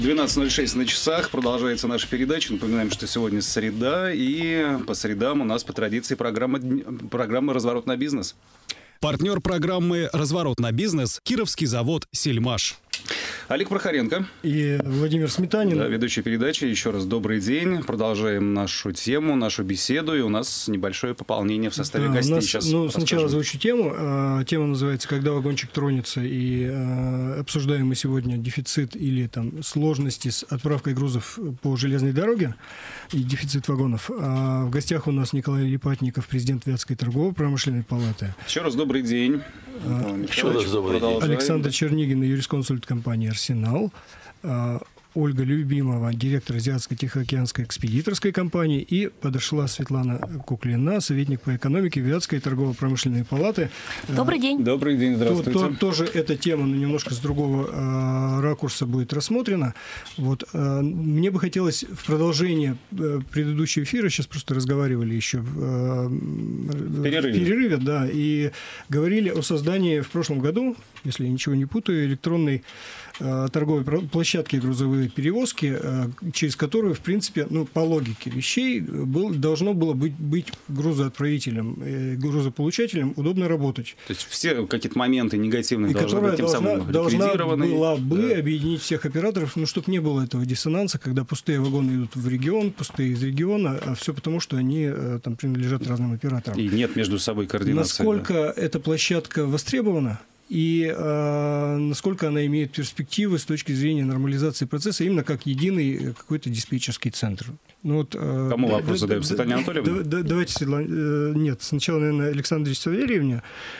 12:06 на часах. Продолжается наша передача. Напоминаем, что сегодня среда, и по средам у нас по традиции программа «Разворот на бизнес». Партнер программы «Разворот на бизнес» – Кировский завод «Сельмаш». Олег Прохоренко и Владимир Сметанин. Да, ведущий передачи. Еще раз добрый день. Продолжаем нашу тему, нашу беседу. И у нас небольшое пополнение в составе гостей. Сейчас сначала озвучу тему. Тема называется «Когда вагончик тронется». И обсуждаем мы сегодня дефицит или там сложности с отправкой грузов по железной дороге и дефицит вагонов. В гостях у нас Николай Липатников, президент Вятской торгово-промышленной палаты. Еще раз добрый день. Еще раз добрый день. Александр Чернигин, юрисконсульт компании «Арсенал». Ольга Любимова, директор Азиатско-Тихоокеанской экспедиторской компании, и подошла Светлана Куклина, советник по экономике Вятской торгово-промышленной палаты. Добрый день. Добрый день, здравствуйте. Тоже эта тема, но немножко с другого ракурса будет рассмотрена. Мне бы хотелось в продолжение предыдущего эфира, сейчас просто разговаривали еще в перерыве, да, и говорили о создании в прошлом году, если я ничего не путаю, электронной торговой площадки грузовые перевозки, через которую, в принципе, по логике вещей, должно было быть грузоотправителем, грузополучателем удобно работать. То есть все какие-то моменты негативные должны быть тем самым ликвидированы. Была бы объединить всех операторов, чтобы не было этого диссонанса, когда пустые вагоны идут в регион, пустые из региона, а все потому, что они там принадлежат разным операторам. И нет между собой координации. Насколько эта площадка востребована? И насколько она имеет перспективы с точки зрения нормализации процесса, именно как единый какой-то диспетчерский центр. Кому вопрос задаем? Светлане Анатольевне? Давайте, Светлане. Нет, сначала, наверное, Александре Савельевне.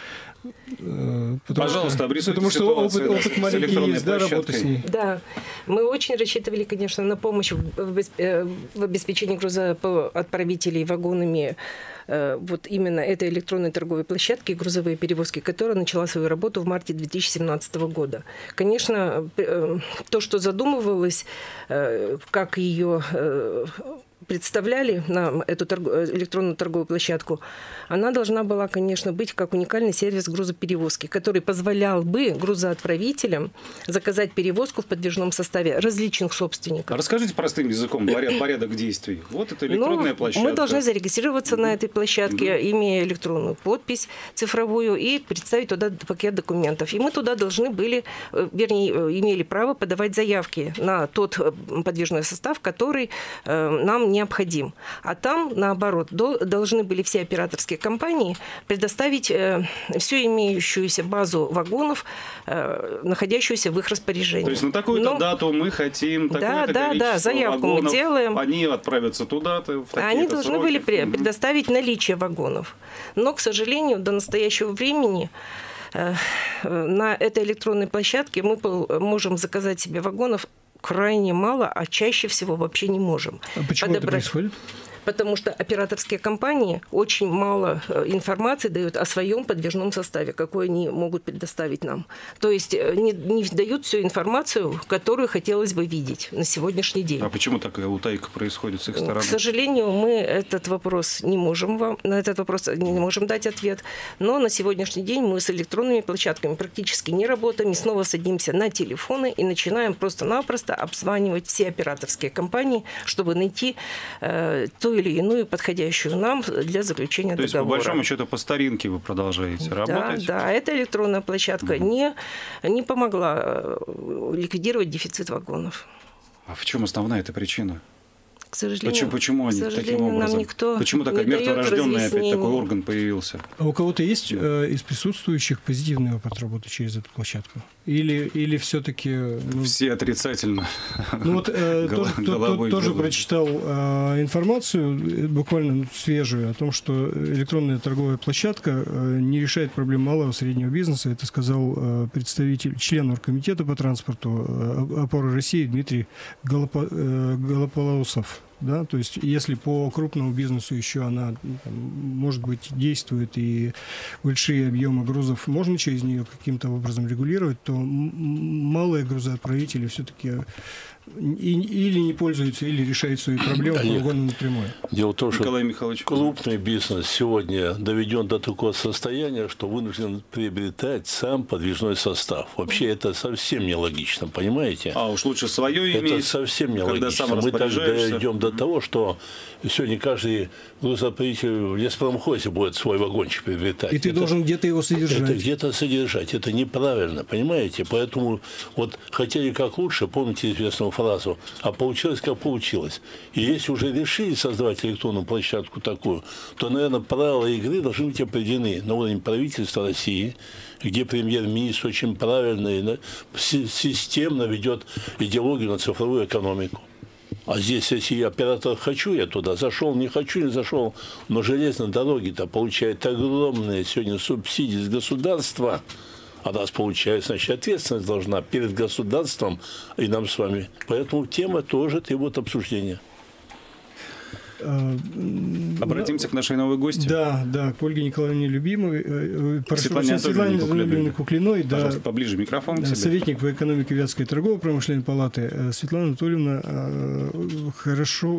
Пожалуйста, обрисуйте потому что опыт маленький есть, да, работы с ней. Да, мы очень рассчитывали, конечно, на помощь в обеспечении грузоотправителей вагонами именно этой электронной торговой площадки грузовые перевозки, которая начала свою работу в марте 2017 года. Конечно, то, что задумывалось, как ее представляли нам эту электронную торговую площадку, она должна была, конечно, быть как уникальный сервис грузоперевозки, который позволял бы грузоотправителям заказать перевозку в подвижном составе различных собственников. Расскажите простым языком порядок действий. Вот это электронная площадка. Мы должны зарегистрироваться на этой площадке, имея электронную подпись цифровую, и представить туда пакет документов. И мы туда должны были, имели право подавать заявки на тот подвижной состав, который нам необходим. А там, наоборот, должны были все операторские компании предоставить всю имеющуюся базу вагонов, находящуюся в их распоряжении. То есть на такую-то дату мы хотим такое-то количество заявку вагонов, мы делаем. Они отправятся туда-то, в такие-то Они должны сроки. были предоставить наличие вагонов. Но, к сожалению, до настоящего времени на этой электронной площадке мы можем заказать себе вагонов крайне мало, а чаще всего вообще не можем. А почему это происходит? Потому что операторские компании очень мало информации дают о своем подвижном составе, какой они могут предоставить нам. То есть не дают всю информацию, которую хотелось бы видеть на сегодняшний день. А почему такая утайка происходит с их стороны? К сожалению, мы на этот вопрос не можем дать ответ. Но на сегодняшний день мы с электронными площадками практически не работаем. И снова садимся на телефоны и начинаем просто-напросто обзванивать все операторские компании, чтобы найти ту или иную подходящую нам для заключения договора. То есть, по большому счету, по старинке вы продолжаете работать? Да, эта электронная площадка не помогла ликвидировать дефицит вагонов. А в чем основная эта причина? К сожалению, почему они таким образом? Почему такой мертворожденный опять такой орган появился? А у кого-то есть из присутствующих позитивный опыт работы через эту площадку? Или все-таки... Все отрицательно. Тоже прочитал информацию, буквально свежую, о том, что электронная торговая площадка не решает проблем малого и среднего бизнеса. Это сказал член оргкомитета по транспорту «Опоры России» Дмитрий Голополосов. Да, то есть, если по крупному бизнесу еще она, может быть, действует и большие объемы грузов можно через нее каким-то образом регулировать, то малые грузоотправители все-таки или не пользуются, или решают свои проблемы по вагонам напрямую. Дело в том, что Николай Михайлович, крупный бизнес сегодня доведен до такого состояния, что вынужден приобретать сам подвижной состав. Вообще это совсем нелогично, понимаете? а уж лучше свое иметь. Это совсем когда нелогично. сам Мы так распоряжаешься. дойдем до того, что сегодня каждый грузополучитель в леспромхозе будет свой вагончик приобретать. И ты должен где-то его содержать. Это где-то содержать. Это неправильно, понимаете? Поэтому вот хотели как лучше, помните известную фразу, а получилось как получилось. И если уже решили создавать электронную площадку такую, то, наверное, правила игры должны быть определены на уровне правительства России, где премьер-министр очень правильно и системно ведет идеологию на цифровую экономику. А здесь, если я оператор хочу, я туда зашел, не хочу, не зашел. Но железные дороги-то получают огромные сегодня субсидии с государства. А раз получает, значит, ответственность должна перед государством и нам с вами. Поэтому тема тоже требует обсуждения. Обратимся к нашей новой гости. Да, к Ольге Николаевне Любимовой, Светлане Анатольевне Куклиной, да, пожалуйста, поближе микрофон к себе. советник по экономике Вятской торгово-промышленной палаты. Светлана Анатольевна хорошо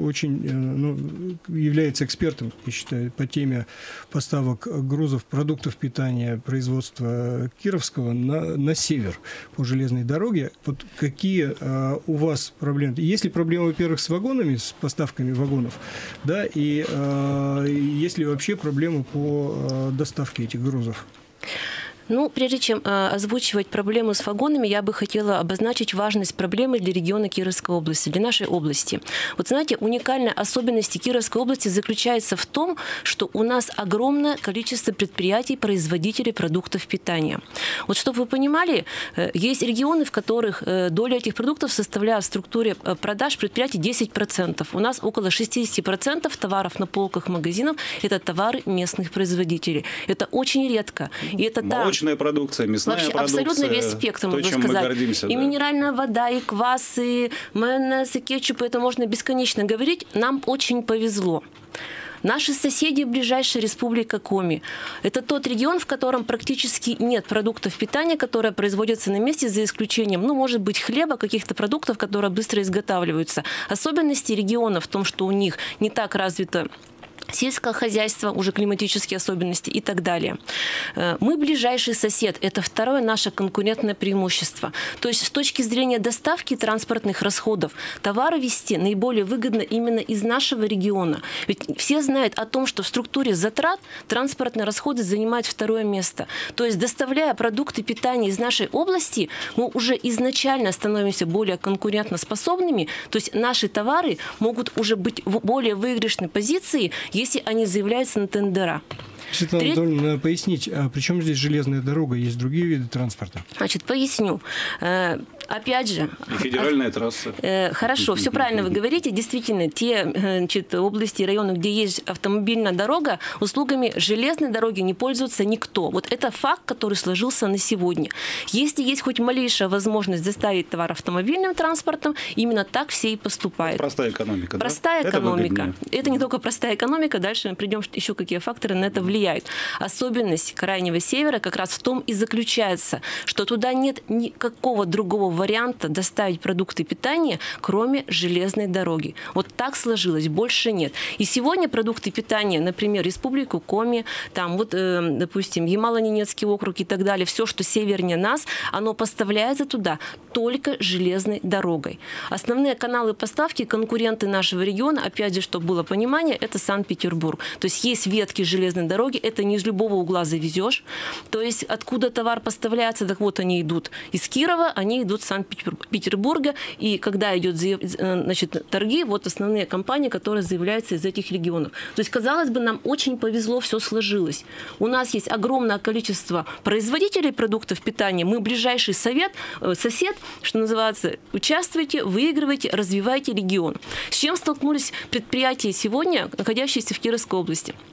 очень является экспертом, я считаю, по теме поставок грузов, продуктов питания, производства Кировского на север по железной дороге. Вот какие у вас проблемы? Есть ли проблемы, во-первых, с вагонами, с поставками вагонов? Да, и есть ли вообще проблемы по доставке этих грузов? Ну, прежде чем озвучивать проблему с вагонами, я бы хотела обозначить важность проблемы для региона Кировской области, для нашей области. Вот знаете, уникальная особенность Кировской области заключается в том, что у нас огромное количество предприятий, производителей продуктов питания. Вот чтобы вы понимали, есть регионы, в которых доля этих продуктов составляет в структуре продаж предприятий 10%. У нас около 60% товаров на полках магазинов – это товары местных производителей. Это очень редко. И это молочная продукция, мясная вообще продукция. Абсолютно весь спектр, могу чем сказать. Мы гордимся, и минеральная вода, и квас, и майонез, и кетчуп. Это можно бесконечно говорить. Нам очень повезло. Наши соседи, ближайшая республика Коми. Это тот регион, в котором практически нет продуктов питания, которые производятся на месте, за исключением, может быть, хлеба, каких-то продуктов, которые быстро изготавливаются. Особенности региона в том, что у них не так развито сельское хозяйство, уже климатические особенности и так далее. Мы ближайший сосед. Это второе наше конкурентное преимущество. То есть с точки зрения доставки транспортных расходов товары везти наиболее выгодно именно из нашего региона. Ведь все знают о том, что в структуре затрат транспортные расходы занимают второе место. То есть доставляя продукты питания из нашей области, мы уже изначально становимся более конкурентоспособными. То есть наши товары могут уже быть в более выигрышной позиции, если они заявляются на тендера. Светлана Анатольевна, надо пояснить, а при чем здесь железная дорога? Есть другие виды транспорта? Значит, поясню. Опять же... И федеральная трасса. Хорошо, все правильно вы говорите. Действительно, те области и районы, где есть автомобильная дорога, услугами железной дороги не пользуется никто. Вот это факт, который сложился на сегодня. Если есть хоть малейшая возможность доставить товар автомобильным транспортом, именно так все и поступают. Простая экономика, Простая да? экономика. Это не только простая экономика, дальше мы придем, еще какие факторы на это влияют. Особенность Крайнего Севера как раз в том и заключается, что туда нет никакого другого варианта доставить продукты питания, кроме железной дороги. Вот так сложилось, больше нет. И сегодня продукты питания, например, Республику Коми, там вот, допустим, Ямало-Ненецкий округ и так далее, все, что севернее нас, оно поставляется туда только железной дорогой. Основные каналы поставки, конкуренты нашего региона, опять же, чтобы было понимание, это Санкт-Петербург. То есть есть ветки железной дороги, это не из любого угла завезешь. То есть откуда товар поставляется, так вот они идут из Кирова, они идут из Санкт-Петербурга, и когда идет, значит, торги, вот основные компании, которые заявляются из этих регионов. То есть, казалось бы, нам очень повезло, все сложилось. У нас есть огромное количество производителей продуктов питания, мы ближайший сосед, что называется, участвуйте, выигрывайте, развивайте регион. С чем столкнулись предприятия сегодня, находящиеся в Кировской области?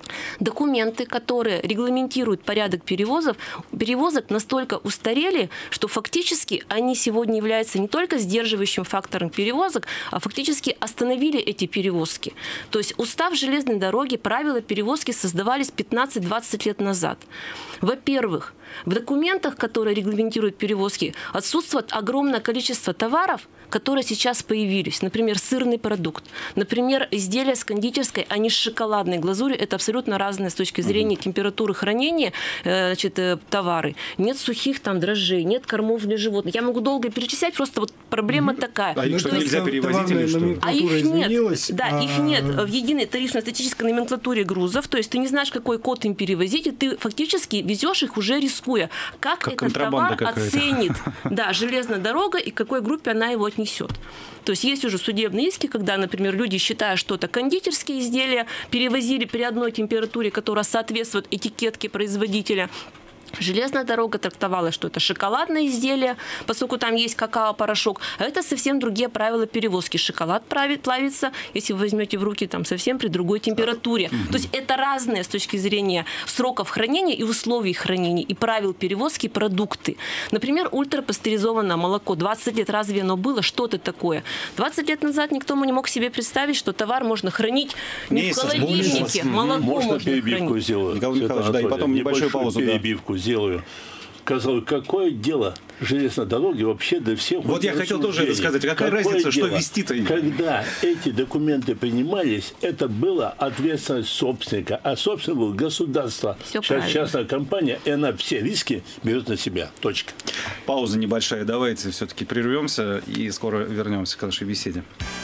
Документы, которые регламентируют порядок перевозок, настолько устарели, что фактически они сегодня являются не только сдерживающим фактором перевозок, а фактически остановили эти перевозки. То есть устав железной дороги, правила перевозки создавались 15-20 лет назад. Во-первых, в документах, которые регламентируют перевозки, отсутствует огромное количество товаров, которые сейчас появились. Например, сырный продукт. Например, изделия с кондитерской, а не с шоколадной глазурью. Это абсолютно разные с точки зрения температуры хранения товары. Нет сухих там дрожжей, нет кормов для животных. Я могу долго перечислять, просто вот проблема такая. А их что, нельзя перевозить или что? А их нет. Да, их нет в единой тарифно-статистической номенклатуре грузов. То есть ты не знаешь, какой код им перевозить, и ты фактически везешь их уже рискуя. Как этот товар оценит железная дорога и к какой группе она его отнесет. То есть есть уже судебные иски, когда, например, люди, считая, что это кондитерские изделия, перевозили при одной температуре, которая соответствует этикетке производителя. Железная дорога трактовала, что это шоколадное изделие, поскольку там есть какао-порошок, а это совсем другие правила перевозки. Шоколад плавится, если вы возьмете в руки, там совсем при другой температуре. То есть это разные с точки зрения сроков хранения и условий хранения, и правил перевозки продукты. Например, ультрапастеризованное молоко. 20 лет разве оно было? Что это такое? 20 лет назад никто не мог себе представить, что товар можно хранить не в холодильнике, молоко можно перебивку сделать. Николай Михайлович, да, и потом небольшую паузу. Перебивку сделаю. Казалось, какое дело железной дороги вообще до всех... Вот я хотел тоже это сказать. Какая разница, что вести-то? Когда эти документы принимались, это была ответственность собственника. А собственник был государство. Сейчас частная компания, и она все риски берет на себя. Точка. Пауза небольшая. Давайте все-таки прервемся и скоро вернемся к нашей беседе.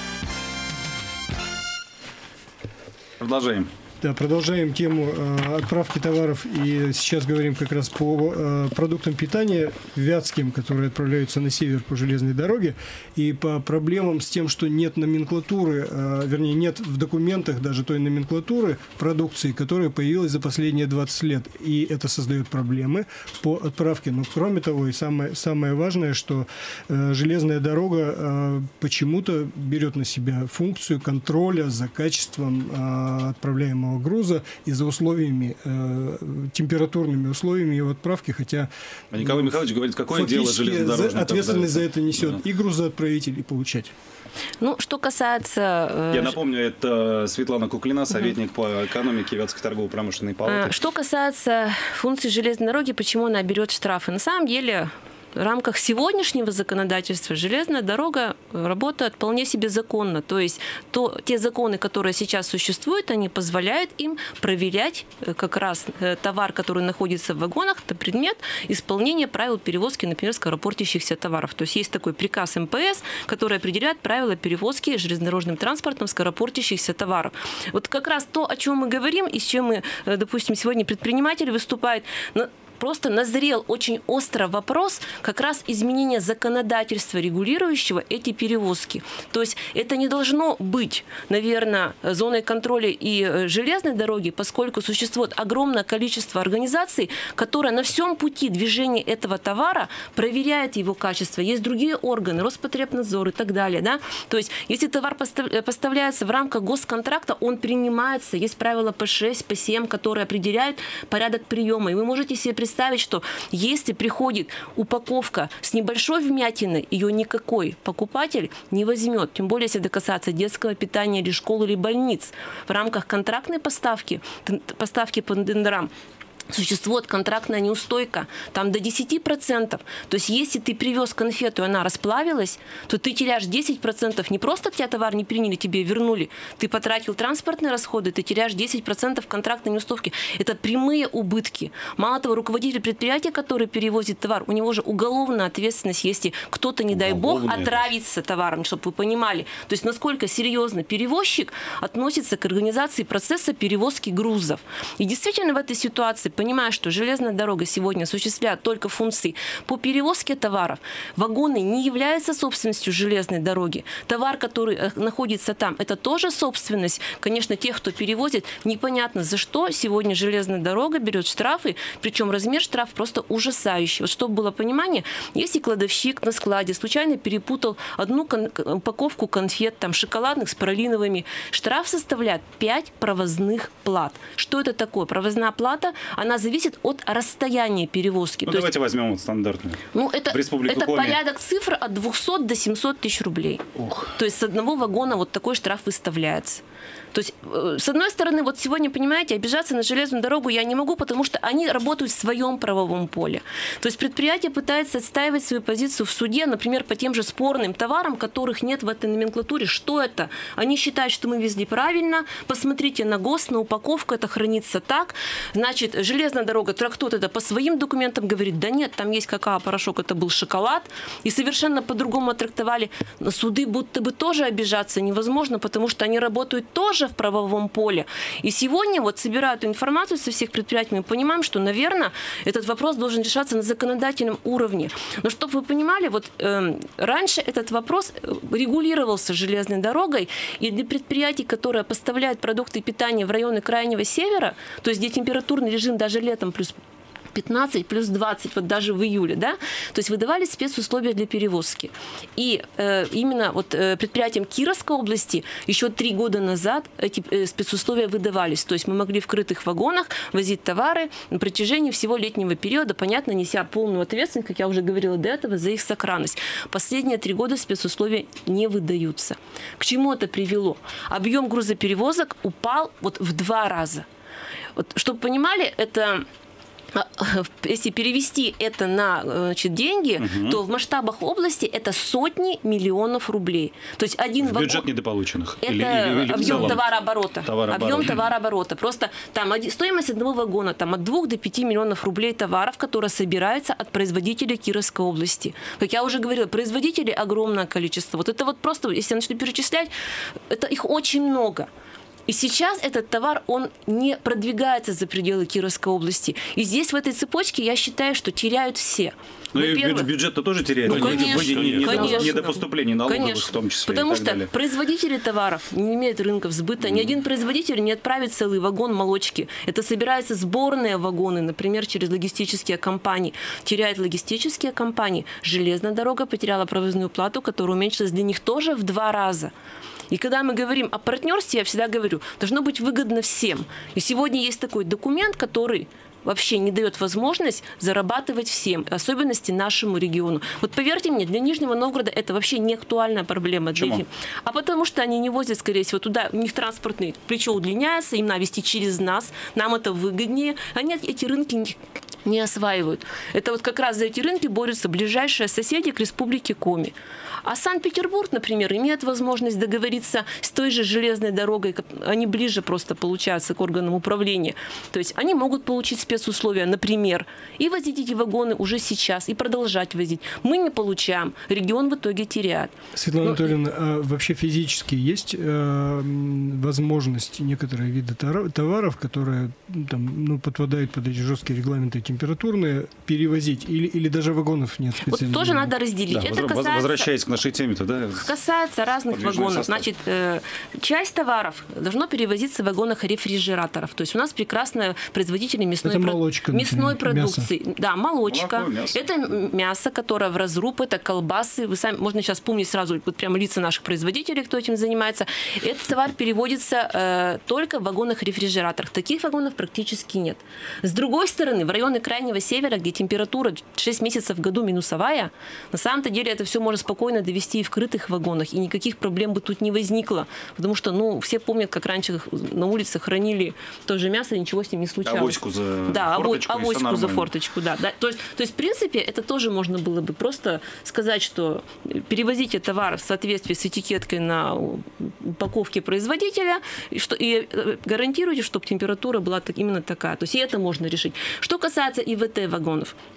Продолжаем. Да, продолжаем тему отправки товаров, и сейчас говорим как раз по продуктам питания вятским, которые отправляются на север по железной дороге, и по проблемам с тем, что нет номенклатуры, вернее, нет в документах даже той номенклатуры продукции, которая появилась за последние 20 лет, и это создает проблемы по отправке. Но кроме того, и самое важное, что железная дорога почему-то берет на себя функцию контроля за качеством отправляемого груза и за условиями, температурными условиями его отправки, хотя... А Николай Михайлович говорит, какое дело железнодорожное? Ответственность за это несет и грузоотправитель, и получатель. Ну, что касается... Я напомню, это Светлана Куклина, советник по экономике Вятской торгово-промышленной палаты. Что касается функции железной дороги, почему она берет штрафы? На самом деле... В рамках сегодняшнего законодательства железная дорога работает вполне себе законно. То есть те законы, которые сейчас существуют, они позволяют им проверять как раз товар, который находится в вагонах, это предмет исполнения правил перевозки, например, скоропортящихся товаров. То есть есть такой приказ МПС, который определяет правила перевозки железнодорожным транспортом скоропортящихся товаров. Вот как раз то, о чем мы говорим, и с чем мы, допустим, сегодня предприниматели выступают, просто назрел очень остро вопрос как раз изменения законодательства, регулирующего эти перевозки. То есть это не должно быть, наверное, зоной контроля и железной дороги, поскольку существует огромное количество организаций, которые на всем пути движения этого товара проверяют его качество. Есть другие органы, Роспотребнадзор и так далее. Да? То есть если товар поставляется в рамках госконтракта, он принимается. Есть правила P6, P7, которые определяют порядок приема. И вы можете себе представить, что если приходит упаковка с небольшой вмятиной, ее никакой покупатель не возьмет. Тем более, если это касается детского питания или школ, или больниц. В рамках контрактной поставки по тендерам, существует контрактная неустойка, там до 10%. То есть, если ты привез конфету, и она расплавилась, то ты теряешь 10%. Не просто тебя товар не приняли, тебе вернули. Ты потратил транспортные расходы, ты теряешь 10% контрактной неустойки. Это прямые убытки. Мало того, руководитель предприятия, который перевозит товар, у него же уголовная ответственность, если кто-то, не дай бог, отравится товаром, чтобы вы понимали. То есть, насколько серьезно перевозчик относится к организации процесса перевозки грузов. И действительно в этой ситуации понимая, что железная дорога сегодня осуществляет только функции по перевозке товаров, вагоны не являются собственностью железной дороги. Товар, который находится там, это тоже собственность, конечно, тех, кто перевозит. Непонятно, за что сегодня железная дорога берет штрафы, причем размер штрафа просто ужасающий. Вот чтобы было понимание, если кладовщик на складе случайно перепутал одну упаковку конфет, там, шоколадных с пролиновыми, штраф составляет 5 провозных плат. Что это такое? Провозная плата, она зависит от расстояния перевозки. Ну, давайте возьмем вот стандартную. Ну, это Коми. порядок цифр от 200 до 700 тысяч рублей. Ух. То есть с одного вагона вот такой штраф выставляется. То есть, с одной стороны, вот сегодня, понимаете, обижаться на железную дорогу я не могу, потому что они работают в своем правовом поле. То есть предприятие пытается отстаивать свою позицию в суде, например, по тем же спорным товарам, которых нет в этой номенклатуре. Что это? Они считают, что мы везли правильно, посмотрите на ГОСТ, на упаковку, это хранится так. Значит, железная дорога трактует это по своим документам, говорит, да нет, там есть какао-порошок, это был шоколад. И совершенно по-другому трактовали. На суды будто бы тоже обижаться невозможно, потому что они работают тоже в правовом поле. И сегодня вот собирают эту информацию со всех предприятий, мы понимаем, что, наверное, этот вопрос должен решаться на законодательном уровне. Но чтобы вы понимали, вот раньше этот вопрос регулировался железной дорогой, и для предприятий, которые поставляют продукты питания в районы Крайнего Севера, то есть где температурный режим даже летом плюс 15, плюс 20, вот даже в июле, да, то есть выдавались спецусловия для перевозки. И именно вот предприятиям Кировской области еще 3 года назад эти спецусловия выдавались. То есть мы могли в крытых вагонах возить товары на протяжении всего летнего периода, понятно, неся полную ответственность, как я уже говорила до этого, за их сохранность. Последние 3 года спецусловия не выдаются. К чему это привело? Объем грузоперевозок упал вот в 2 раза. Вот, чтобы понимали, это... Если перевести это на, значит, деньги, то в масштабах области это сотни миллионов рублей. То есть один вагон... Бюджет недополученных. Это или объем товарооборота. Объем товарооборота. Просто там стоимость одного вагона там, от 2 до 5 миллионов рублей товаров, которые собираются от производителей Кировской области. Как я уже говорила, производителей огромное количество. Вот это вот просто, если я начну перечислять, это их очень много. И сейчас этот товар, он не продвигается за пределы Кировской области. И здесь, в этой цепочке, я считаю, что теряют все. Ну и бюджет-то тоже теряет. Ну, конечно. Недопоступлений налоговых, конечно. В том числе. Потому что производители товаров не имеют рынков сбыта. Ни один производитель не отправит целый вагон молочки. Это собираются сборные вагоны, например, через логистические компании. Теряют логистические компании. Железная дорога потеряла провозную плату, которая уменьшилась для них тоже в 2 раза. И когда мы говорим о партнерстве, я всегда говорю, должно быть выгодно всем. И сегодня есть такой документ, который вообще не дает возможность зарабатывать всем, в особенности нашему региону. Вот поверьте мне, для Нижнего Новгорода это вообще не актуальная проблема. Почему? А потому что они не возят, скорее всего, туда, у них транспортное плечо удлиняется, им надо везти через нас, нам это выгоднее. Они эти рынки не осваивают. Это вот как раз за эти рынки борются ближайшие соседи к республике Коми. А Санкт-Петербург, например, имеет возможность договориться с той же железной дорогой, они ближе просто получаются к органам управления. То есть они могут получить спецусловия, например, и возить эти вагоны уже сейчас, и продолжать возить. Мы не получаем, регион в итоге теряет. Светлана Анатольевна, а вообще физически есть возможность некоторые виды товаров, которые там, подпадают под эти жесткие регламенты температурные, перевозить? Или даже вагонов нет специально? Вот тоже надо разделить. Да, это касается... Возвращаясь к нашей теме-то, да? Касается разных вагонов. Состав. Значит, часть товаров должно перевозиться в вагонах рефрижераторов. То есть у нас прекрасные производители мясной продукции. Мясо. Да, молочка. Молоко, мясо. Это мясо, которое в разруб, это колбасы. Вы сами, можно сейчас вспомнить сразу вот прямо лица наших производителей, кто этим занимается. Этот товар переводится только в вагонах рефрижераторов. Таких вагонов практически нет. С другой стороны, в районы Крайнего Севера, где температура 6 месяцев в году минусовая, на самом-то деле это все можно спокойно довести и в крытых вагонах, и никаких проблем бы тут не возникло, потому что, все помнят, как раньше на улице хранили то же мясо, и ничего с ним не случалось. Авоську за форточку. Авоську за форточку, да. То есть, в принципе, это тоже можно было бы просто сказать, что перевозите товар в соответствии с этикеткой на упаковке производителя, и гарантируйте, чтобы температура была именно такая. То есть и это можно решить. Что касается ИВТ-вагонов.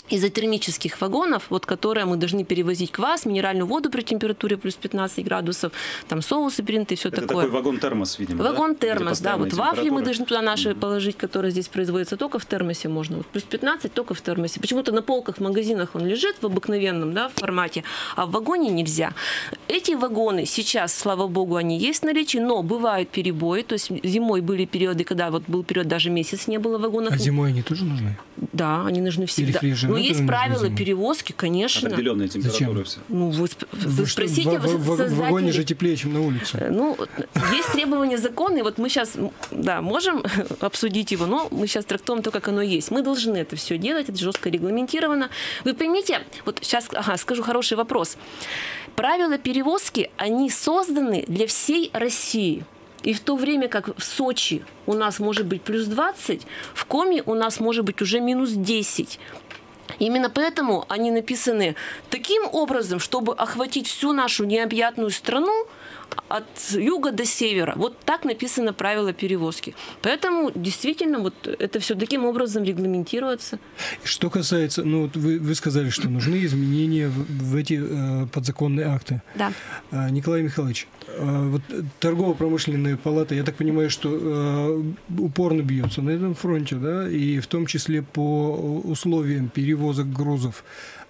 изотермических вагонов, вот, которые мы должны перевозить квас, минеральную воду при температуре плюс 15 градусов, там соусы, принты, все такое. Это такой вагон-термос, видимо, вагон-термос, да. Вот вафли мы должны туда наши положить, которые здесь производятся только в термосе можно. Вот плюс 15 только в термосе. Почему-то на полках в магазинах он лежит в обыкновенном, да, формате, а в вагоне нельзя. Эти вагоны сейчас, слава богу, они есть в наличии, но бывают перебои. То есть зимой были периоды, когда вот был период, даже месяц не было вагонов. А зимой они тоже нужны? Да, они нужны всегда. Но есть правила перевозки, конечно. Определенная температура все. Ну, вы спросите в вагоне же теплее, чем на улице. Ну, есть требования закона, и вот мы сейчас, да, можем обсудить его, но мы сейчас трактуем то, как оно есть. Мы должны это все делать, это жестко регламентировано. Вы поймите, вот сейчас скажу хороший вопрос. Правила перевозки, они созданы для всей России. И в то время как в Сочи у нас может быть плюс 20, в Коми у нас может быть уже минус 10. Именно поэтому они написаны таким образом, чтобы охватить всю нашу необъятную страну от юга до севера. Вот так написано правило перевозки. Поэтому действительно вот это все таким образом регламентируется. Что касается, ну вот вы сказали, что нужны изменения в эти подзаконные акты. Да. Николай Михайлович, вот торгово-промышленная палата, я так понимаю, что упорно бьется на этом фронте, да, и в том числе по условиям перевозок грузов.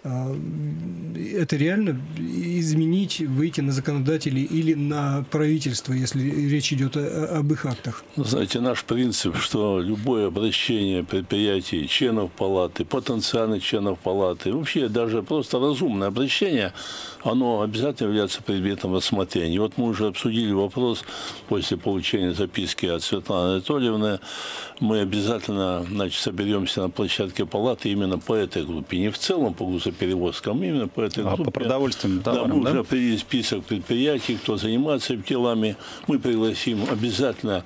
Это реально изменить, выйти на законодателей или на правительство, если речь идет об их актах? Знаете, наш принцип, что любое обращение предприятий, членов палаты, потенциальных членов палаты, вообще даже просто разумное обращение, оно обязательно является предметом рассмотрения. Вот мы уже обсудили вопрос после получения записки от Светланы Анатольевны. Мы обязательно, значит, соберемся на площадке палаты именно по этой группе. Не в целом по грузоперевозкам, именно по этой группе. По продовольственным товарам, да? Мы уже определили список предприятий, кто занимается делами. Мы пригласим обязательно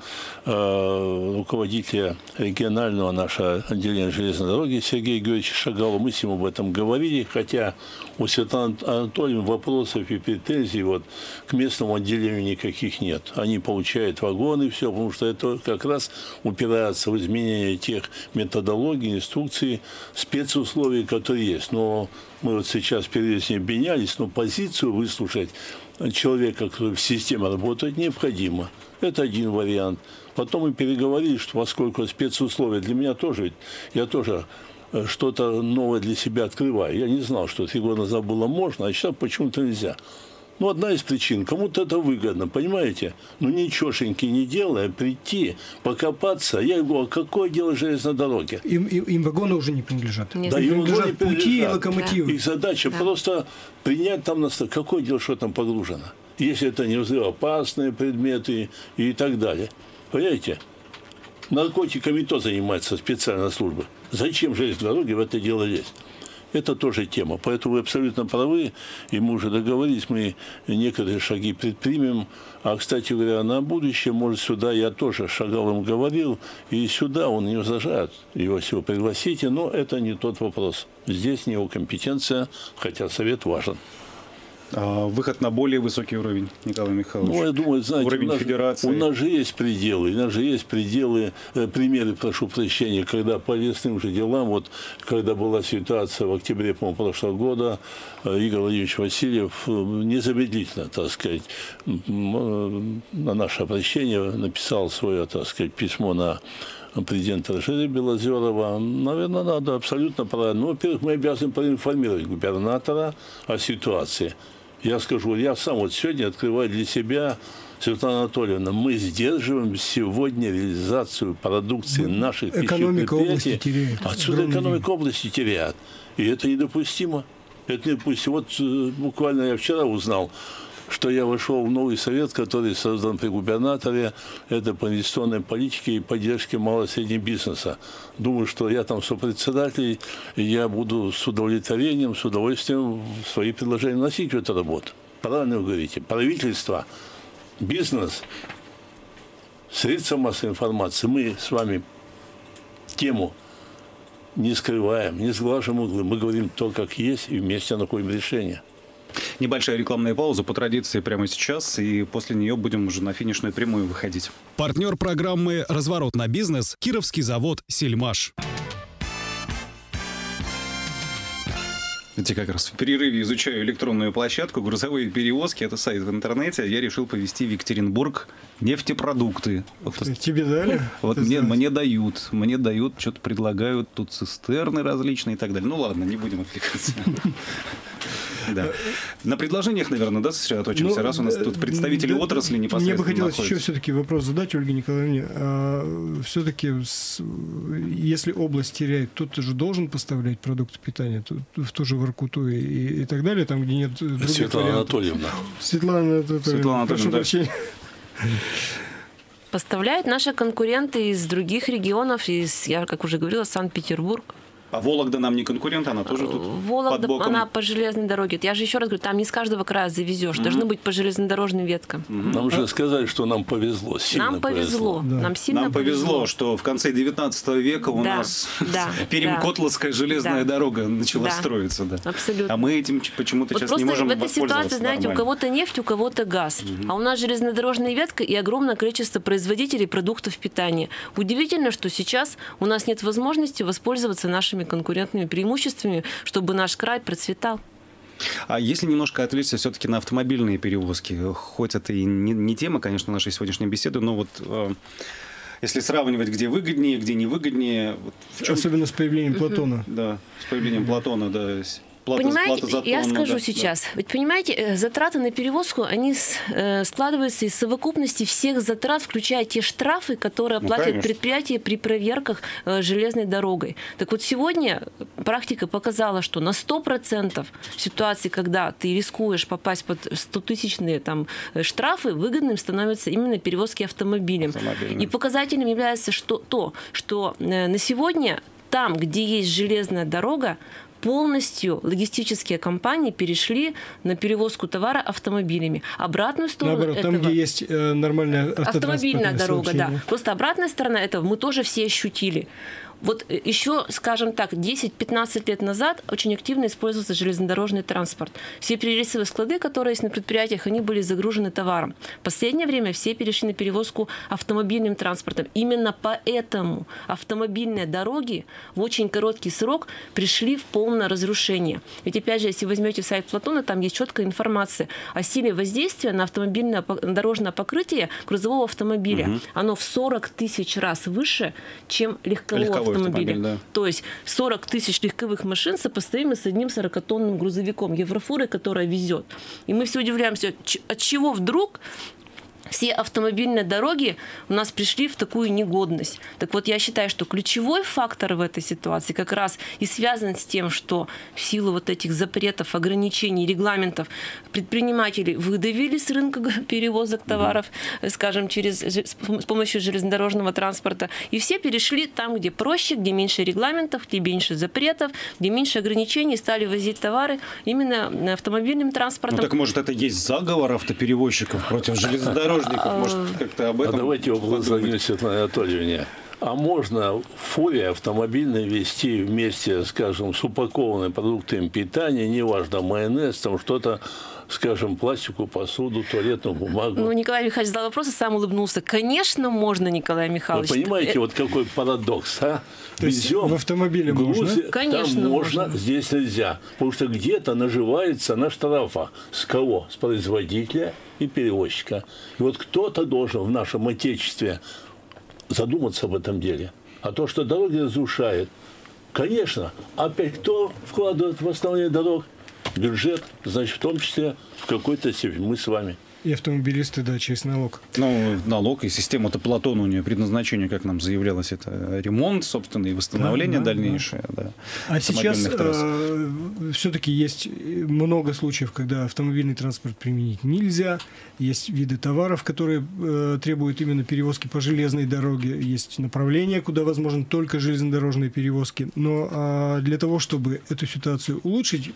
руководителя регионального нашего отделения железной дороги Сергея Георгиевича Шагала. Мы с ним об этом говорили, хотя у Светланы Анатольевны вопросов и претензий вот к местному отделению никаких нет. Они получают вагоны, все, потому что это как раз упирается в изменение тех методологий, инструкций, спецусловий, которые есть. Но мы вот сейчас перед этим обменялись, но позицию выслушать человека, который в системе работает, необходимо. Это один вариант. Потом мы переговорили, что поскольку спецусловия для меня тоже, ведь я тоже что-то новое для себя открываю. Я не знал, что 3 года назад было можно, а сейчас почему-то нельзя. Ну, одна из причин. Кому-то это выгодно, понимаете? Ну, ничегошеньки не делая, прийти, покопаться. Я говорю, а какое дело железной дороги? Им вагоны уже не принадлежат. Нет. Да, им принадлежат пути и локомотивы. Их задача просто принять там, какое дело, что там погружено. Если это не взрывоопасные предметы и так далее. Понимаете? Наркотиками то занимается специальная служба. Зачем железной дороге в это дело лезть? Это тоже тема. Поэтому вы абсолютно правы, и мы уже договорились, мы некоторые шаги предпримем. А, кстати говоря, на будущее, может, сюда, я тоже с Шагалом говорил, и сюда он не возражает, его всего пригласите, но это не тот вопрос. Здесь не его компетенция, хотя совет важен. Выход на более высокий уровень, Николай Михайлович. Ну, я думаю, знаете, уровень федерации. У нас же есть пределы, примеры, прошу прощения, когда по весным же делам, вот когда была ситуация в октябре, по-моему, прошлого года, Игорь Владимирович Васильев незамедлительно, так сказать, на наше обращение написал свое, так сказать, письмо на президента Рашида Белозерова. Наверное, надо абсолютно правильно. Ну, во-первых, мы обязаны проинформировать губернатора о ситуации. Я скажу, я сам вот сегодня открываю для себя, Светлана Анатольевна, мы сдерживаем сегодня реализацию продукции наших экономика области теряет. Отсюда экономика области теряет. И это недопустимо. Это недопустимо. Вот буквально я вчера узнал, что я вошел в новый совет, который создан при губернаторе, это по инвестиционной политике и поддержке малого и среднего бизнеса. Думаю, что я там сопредседатель, и я буду с удовлетворением, с удовольствием свои предложения носить в эту работу. Правильно вы говорите. Правительство, бизнес, средства массовой информации. Мы с вами тему не скрываем, не сглаживаем углы. Мы говорим то, как есть, и вместе находим решение. Небольшая рекламная пауза по традиции прямо сейчас, и после нее будем уже на финишную прямую выходить. Партнер программы «Разворот на бизнес» – Кировский завод «Сельмаш». Я как раз в перерыве изучаю электронную площадку, грузовые перевозки, это сайт в интернете. Я решил повезти в Екатеринбург нефтепродукты. Тебе дали? Вот мне дают, что-то предлагают, тут цистерны различные и так далее. Ну ладно, не будем отвлекаться. Да. На предложениях, наверное, да, сосредоточимся, раз у нас тут представители отрасли непосредственно. Мне бы хотелось находятся. еще все-таки вопрос задать Ольге Николаевне. Все-таки, если область теряет, кто-то же должен поставлять продукты питания в ту же Воркуту и так далее, там, где нет других Светлана вариантов. Анатольевна. Светлана Анатольевна, прошу прощения. Поставляют наши конкуренты из других регионов, я, как уже говорила, Санкт-Петербург. А Вологда нам не конкурент, она тоже тут Вологда, под боком. она по железной дороге. Я же еще раз говорю, там не с каждого края завезешь. Должны быть по железнодорожным веткам. Нам же сказали, что нам повезло. Сильно нам повезло. Да. Нам сильно повезло, что в конце 19 века у нас Пермь-Котловская железная дорога начала строиться. Да. Абсолютно. А мы этим почему-то вот сейчас не можем в этой ситуации, знаете, нормально. у кого-то нефть, у кого-то газ. А у нас железнодорожная ветка и огромное количество производителей продуктов питания. Удивительно, что сейчас у нас нет возможности воспользоваться нашими конкурентными преимуществами, чтобы наш край процветал. А если немножко отвлечься все-таки на автомобильные перевозки, хоть это и не тема, конечно, нашей сегодняшней беседы, но вот если сравнивать, где выгоднее, где невыгоднее... Особенно с появлением Платона. Да, с появлением Платона, да. Понимаете, плата за я тонну, скажу да, сейчас. Ведь, понимаете, затраты на перевозку, они складываются из совокупности всех затрат, включая те штрафы, которые платят конечно. предприятия при проверках железной дорогой. Так вот, сегодня практика показала, что на 100% ситуации, когда ты рискуешь попасть под 100-тысячные там штрафы, выгодным становятся именно перевозки автомобилем. И показателем является то, что на сегодня там, где есть железная дорога, полностью логистические компании перешли на перевозку товара автомобилями. Обратную сторону наоборот, этого... там, где есть нормальная автомобильная дорога, да. Просто обратная сторона этого мы тоже все ощутили. Вот еще, скажем так, 10-15 лет назад очень активно использовался железнодорожный транспорт. Все прирейсовые склады, которые есть на предприятиях, они были загружены товаром. В последнее время все перешли на перевозку автомобильным транспортом. Именно поэтому автомобильные дороги в очень короткий срок пришли в полное разрушение. Ведь опять же, если возьмете сайт Платона, там есть четкая информация о силе воздействия на автомобильное дорожное покрытие грузового автомобиля. Оно в 40 тысяч раз выше, чем легкового автомобиля. Да. То есть 40 тысяч легковых машин сопоставимы с одним 40-тонным грузовиком Еврофурой, которая везет. И мы все удивляемся, от чего вдруг все автомобильные дороги у нас пришли в такую негодность. Так вот, я считаю, что ключевой фактор в этой ситуации как раз и связан с тем, что в силу вот этих запретов, ограничений, регламентов предприниматели выдавили с рынка перевозок товаров, скажем, с помощью железнодорожного транспорта. И все перешли там, где проще, где меньше регламентов, где меньше запретов, где меньше ограничений, стали возить товары именно автомобильным транспортом. Ну так может это есть заговор автоперевозчиков против железнодорожников? Может, как-то об этом давайте вопрос зададим Светлане Анатольевне. А можно в фуре автомобильной везти вместе, скажем, с упакованными продуктами питания, неважно, майонез, там что-то, скажем, пластику, посуду, туалетную бумагу? Ну, Николай Михайлович задал вопрос и сам улыбнулся. Конечно, можно, Николай Михайлович. Вы понимаете, вот какой парадокс, а? То есть в автомобиле грузы, можно? Конечно, там можно, здесь нельзя. Потому что где-то наживается на штрафах. С кого? С производителя и перевозчика. И вот кто-то должен в нашем Отечестве задуматься об этом деле. А то, что дороги разрушают, конечно, опять кто вкладывает в восстановление дорог? Бюджет, значит, в том числе в какой-то степени мы с вами. И автомобилисты, да, через налог. Ну, налог и система-то Платона, у нее предназначение, как нам заявлялось, это ремонт, собственно, и восстановление дальнейшее. Да. А сейчас все-таки есть много случаев, когда автомобильный транспорт применить нельзя. Есть виды товаров, которые требуют именно перевозки по железной дороге. Есть направления, куда возможны только железнодорожные перевозки. Но для того, чтобы эту ситуацию улучшить,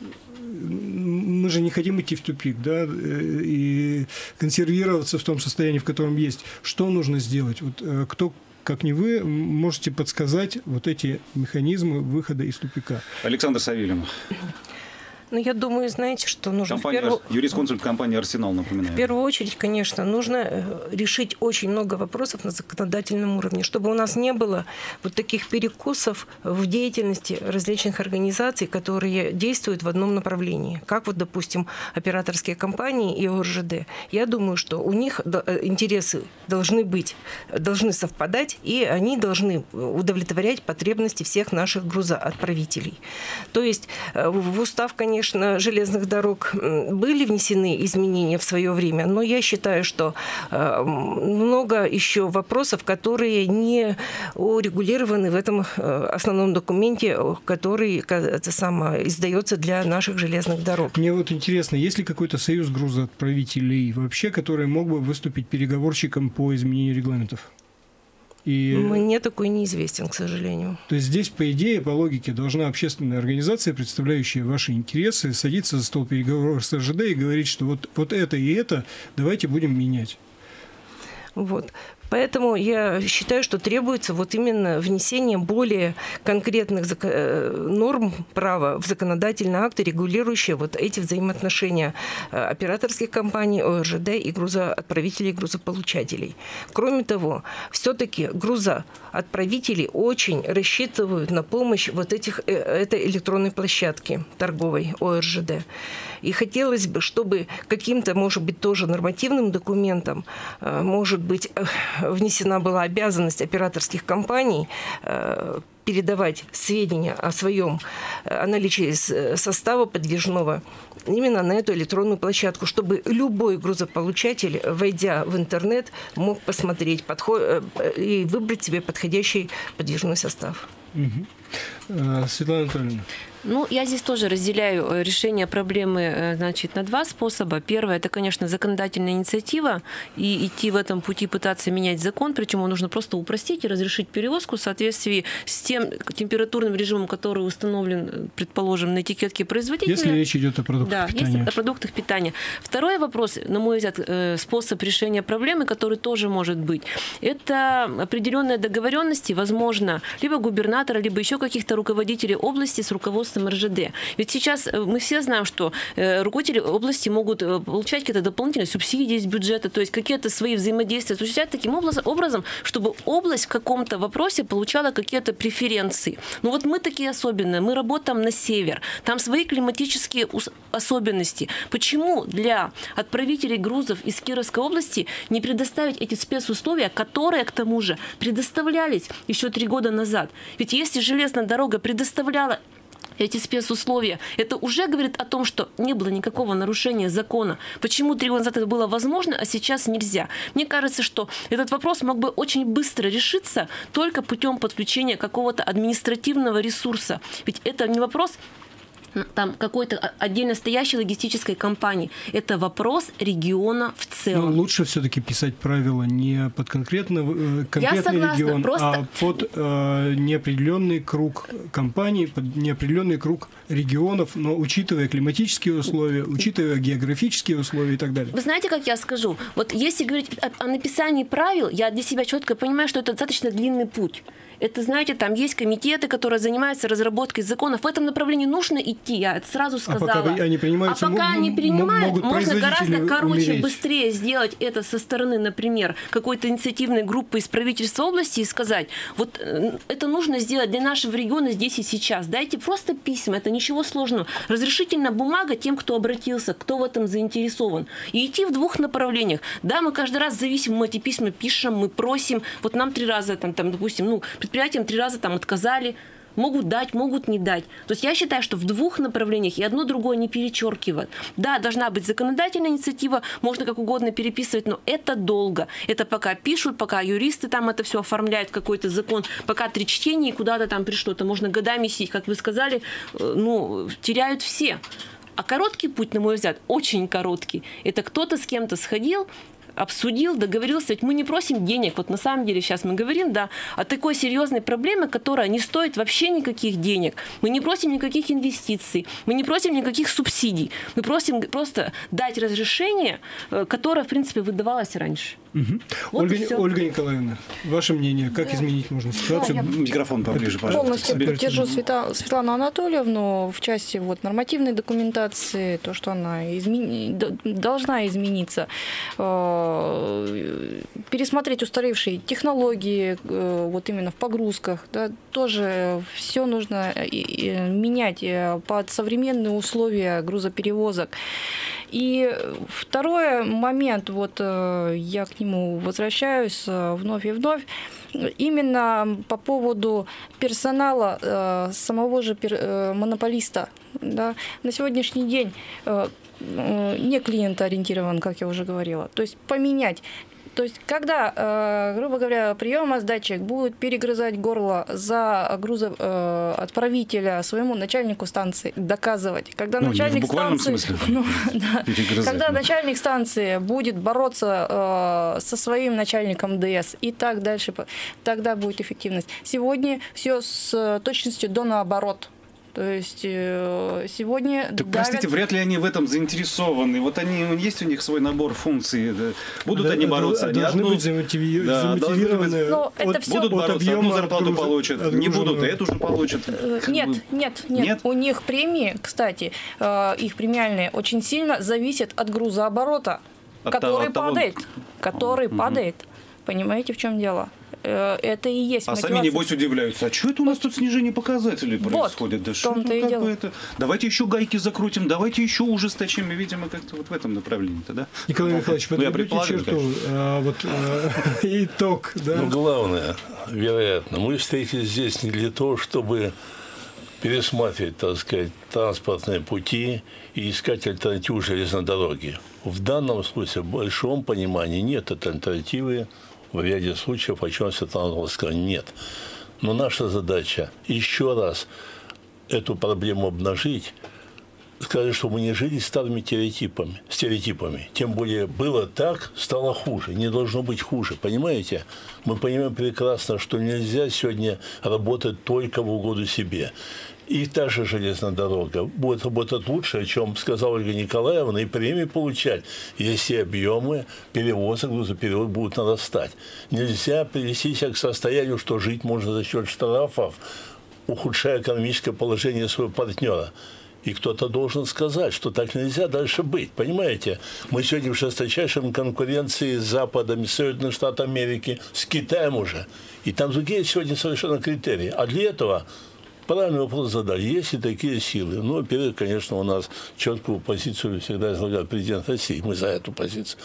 мы же не хотим идти в тупик, да, и консервироваться в том состоянии, в котором есть. Что нужно сделать? Вот кто, как не вы, можете подсказать вот эти механизмы выхода из тупика? Александр Савельев. Ну, я думаю, знаете, что нужно... Юрисконсульт компании «Арсенал», напоминаю. В первую очередь, конечно, нужно решить очень много вопросов на законодательном уровне, чтобы у нас не было вот таких перекосов в деятельности различных организаций, которые действуют в одном направлении. Как вот, допустим, операторские компании и ОРЖД. Я думаю, что у них интересы должны совпадать, и они должны удовлетворять потребности всех наших грузоотправителей. То есть в устав, конечно, железных дорог были внесены изменения в свое время, но я считаю, что много еще вопросов, которые не урегулированы в этом основном документе, который издается для наших железных дорог. Мне вот интересно, есть ли какой-то союз грузоотправителей вообще, который мог бы выступить переговорщиком по изменению регламентов? Мне такой неизвестен, к сожалению. То есть здесь, по идее, по логике, должна общественная организация, представляющая ваши интересы, садиться за стол переговоров с РЖД и говорить, что вот это и это давайте будем менять. Вот. Поэтому я считаю, что требуется вот именно внесение более конкретных норм права в законодательные акты, регулирующие вот эти взаимоотношения операторских компаний, ОРЖД и грузоотправителей, и грузополучателей. Кроме того, все-таки грузоотправители очень рассчитывают на помощь вот этой электронной площадки торговой ОРЖД. И хотелось бы, чтобы каким-то, может быть, тоже нормативным документом, может быть, внесена была обязанность операторских компаний передавать сведения о наличии состава подвижного именно на эту электронную площадку, чтобы любой грузополучатель, войдя в интернет, мог посмотреть и выбрать себе подходящий подвижной состав. Светлана Анатольевна. Ну, я здесь тоже разделяю решение проблемы, значит, на два способа. Первое – это, конечно, законодательная инициатива, и идти в этом пути, пытаться менять закон, причем его нужно просто упростить и разрешить перевозку в соответствии с тем температурным режимом, который установлен, предположим, на этикетке производителя. Если речь идет о продуктах питания. Да, если о продуктах питания. Второй вопрос, на мой взгляд, способ решения проблемы, который тоже может быть, это определенные договоренности, возможно, либо губернатора, либо еще каких-то руководителей области с руководством РЖД. Ведь сейчас мы все знаем, что руководители области могут получать какие-то дополнительные субсидии из бюджета, то есть какие-то свои взаимодействия осуществлять таким образом, чтобы область в каком-то вопросе получала какие-то преференции. Но вот мы такие особенные, мы работаем на север, там свои климатические особенности. Почему для отправителей грузов из Кировской области не предоставить эти спецусловия, которые, к тому же, предоставлялись еще 3 года назад? Ведь если железная дорога предоставляла эти спецусловия, это уже говорит о том, что не было никакого нарушения закона. Почему 3 года назад это было возможно, а сейчас нельзя? Мне кажется, что этот вопрос мог бы очень быстро решиться только путем подключения какого-то административного ресурса. Ведь это не вопрос там какой-то отдельно стоящей логистической компании. Это вопрос региона в целом. Но лучше все-таки писать правила не под конкретный регион, а под неопределенный круг компаний, под неопределенный круг регионов, но учитывая климатические условия, учитывая географические условия и так далее. Вы знаете, как я скажу? Вот если говорить о написании правил, я для себя четко понимаю, что это достаточно длинный путь. Это, знаете, там есть комитеты, которые занимаются разработкой законов. В этом направлении нужно идти, я это сразу сказала. А пока они принимаются, можно гораздо короче, умереть. Быстрее сделать это со стороны, например, какой-то инициативной группы из правительства области и сказать, вот это нужно сделать для нашего региона здесь и сейчас. Дайте просто письма, это ничего сложного. Разрешительная бумага тем, кто обратился, кто в этом заинтересован. И идти в 2 направлениях. Да, мы каждый раз зависим, мы эти письма пишем, мы просим. Вот нам 3 раза, допустим, предприятиям 3 раза отказали, могут дать, могут не дать. То есть я считаю, что в 2 направлениях и одно другое не перечеркивает. Да, должна быть законодательная инициатива, можно как угодно переписывать, но это долго. Это пока пишут, пока юристы там это все оформляют, какой-то закон, пока 3 чтения и куда-то там пришло. Это можно годами сидеть, как вы сказали, теряют все. А короткий путь, на мой взгляд, очень короткий. Это кто-то с кем-то сходил, обсудил, договорился. Ведь мы не просим денег. Вот на самом деле сейчас мы говорим, да, о такой серьезной проблеме, которая не стоит вообще никаких денег. Мы не просим никаких инвестиций, мы не просим никаких субсидий. Мы просим просто дать разрешение, которое, в принципе, выдавалось раньше. Вот и всё. Ольга Николаевна, ваше мнение, как изменить можно ситуацию? Микрофон поближе, пожалуйста. Полностью поддержу Светлану Анатольевну в части нормативной документации, то, что она должна измениться, пересмотреть устаревшие технологии, именно в погрузках, да, тоже все нужно менять под современные условия грузоперевозок. И второй момент, я к нему возвращаюсь вновь и вновь, именно по поводу персонала самого же монополиста. Да. На сегодняшний день не клиентоориентирован, как я уже говорила. То есть поменять. То есть, когда, грубо говоря, приемоздатчик будет перегрызать горло за грузоотправителя своему начальнику станции, доказывать, когда начальник в буквальном станции, смысле. когда начальник станции будет бороться со своим начальником ДС и так дальше, тогда будет эффективность. Сегодня все с точностью до наоборот. То есть сегодня... Так, простите, вряд ли они в этом заинтересованы. Есть у них свой набор функций. Да. Будут они бороться? Должны быть замотивированы. Будут бороться, одну зарплату получат. Не будут, и эту же получат. Нет. У них премии, кстати, их премиальные очень сильно зависят от грузооборота, который падает. Понимаете, в чем дело? Это и есть мотивация. Сами, небось, удивляются. А что это у нас тут снижение показателей происходит? Да что это? Давайте еще гайки закрутим, давайте еще ужесточим. И, видимо, как-то в этом направлении-то, да? Николай Михайлович, подведите черту. Итог, да? Главное, вероятно, мы встретились здесь не для того, чтобы пересматривать, так сказать, транспортные пути и искать альтернативу железной дороги. В данном смысле, в большом понимании, нет альтернативы. В ряде случаев, о чем Светлана сказала, нет. Но наша задача еще раз эту проблему обнажить, сказать, что мы не жили старыми стереотипами. Тем более было так, стало хуже. Не должно быть хуже. Понимаете? Мы понимаем прекрасно, что нельзя сегодня работать только в угоду себе. И та же железная дорога будет работать лучше, о чем сказала Ольга Николаевна, и премии получать, если объемы перевозок, грузоперевозок будут нарастать. Нельзя привести себя к состоянию, что жить можно за счет штрафов, ухудшая экономическое положение своего партнера. И кто-то должен сказать, что так нельзя дальше быть. Понимаете? Мы сегодня в жесточайшем конкуренции с Западом, с Соединенными Штатами Америки, с Китаем уже. И там другие сегодня совершенно критерии. А для этого... Правильный вопрос задали. Есть и такие силы. Но, во-первых, конечно, у нас четкую позицию всегда излагает президент России. Мы за эту позицию.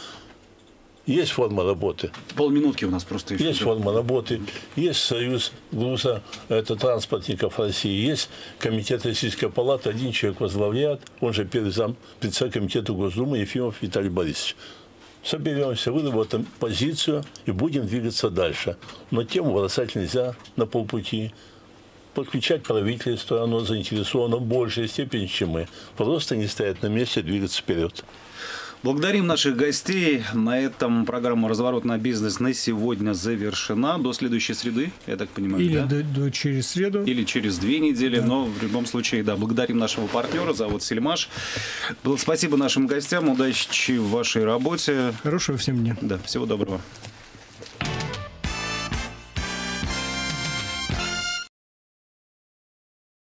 Есть форма работы. Полминутки у нас просто еще. Есть форма работы. Есть союз транспортников России. Есть комитет Российской палаты. Один человек возглавляет. Он же председатель комитета Госдумы Ефимов Виталий Борисович. Соберемся, выработаем позицию и будем двигаться дальше. Но тему бросать нельзя на полпути. Подключать правительство, оно заинтересовано в большей степени, чем мы. Просто не стоять на месте, двигаться вперед. Благодарим наших гостей. На этом программа «Разворот на бизнес» на сегодня завершена. До следующей среды, я так понимаю. Или через среду. Или через 2 недели. Да. Но в любом случае, да, благодарим нашего партнера, завод «Сельмаш». Спасибо нашим гостям. Удачи в вашей работе. Хорошего всем дня. Да, всего доброго.